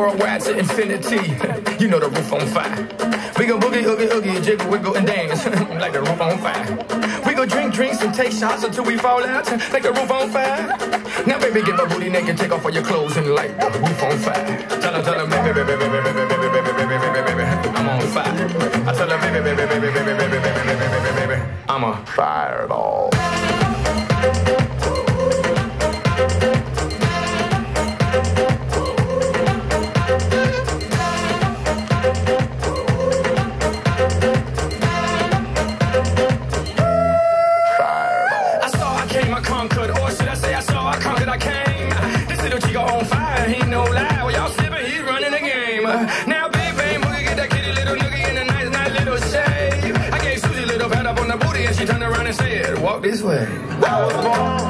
worldwide to infinity. You know the roof on fire. We gon' boogie, oogie, oogie, jiggle, wiggle, and dance like the roof on fire. We gon' drink drinks and take shots until we fall out like the roof on fire. Now, baby, get my booty naked, take off all your clothes and light the roof on fire. Tell her, baby, baby, baby, baby, baby, baby, baby, baby, baby, I'm on fire. I tell her, baby, baby, baby, baby, baby, baby, baby, baby, baby, I'm a fireball. Now, big bang, boogie, get that kitty little noogie in a nice little shave. I gave Susie a little pat up on the booty and she turned around and said, walk this way. I was born